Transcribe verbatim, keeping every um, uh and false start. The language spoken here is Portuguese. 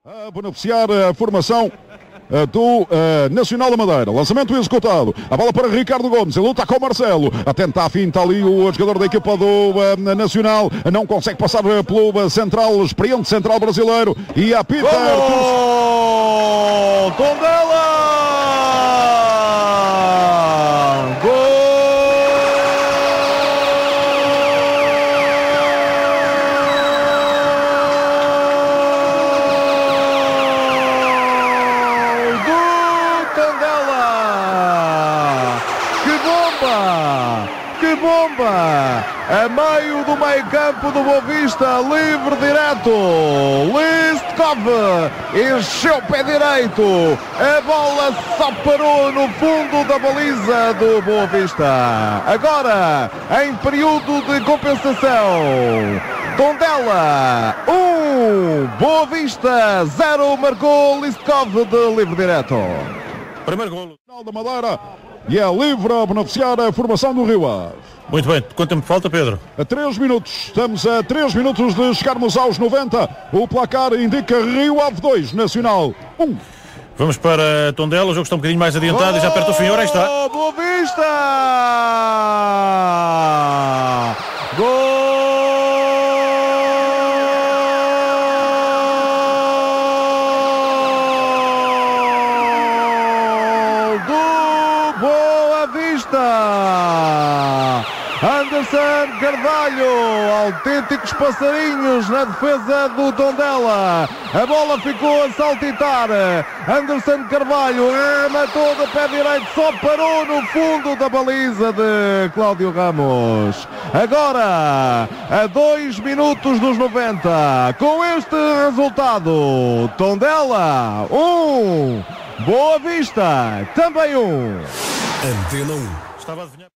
A beneficiar a formação do uh, Nacional da Madeira. Lançamento executado. A bola para Ricardo Gomes. Ele luta com o Marcelo. A tentar a finta ali o jogador da equipa do uh, Nacional. Não consegue passar pelo uh, central, experiente central brasileiro. E a Peter. Gol! Tondela! Gol! Que bomba! A meio do meio campo do Boa Vista, livre direto. Listkov encheu o pé direito. A bola só parou no fundo da baliza do Boa Vista. Agora, em período de compensação. Tondela um, Boa Vista zero, marcou Listkov de livre direto. Primeiro gol da Madeira. E é livre a beneficiar a formação do Rio Ave. Muito bem, quanto tempo falta, Pedro? A três minutos, estamos a três minutos de chegarmos aos noventa. O placar indica Rio Ave dois, Nacional um. Vamos para Tondela, o jogo está um bocadinho mais adiantado oh, e já perto do fim, ora aí está. Boa Vista! Gol! Anderson Carvalho, autênticos passarinhos na defesa do Tondela. A bola ficou a saltitar. Anderson Carvalho matou de pé direito, só parou no fundo da baliza de Cláudio Ramos. Agora, a dois minutos dos noventa, com este resultado, Tondela um, Boa Vista também um. Antena um. Estava a adivinhar.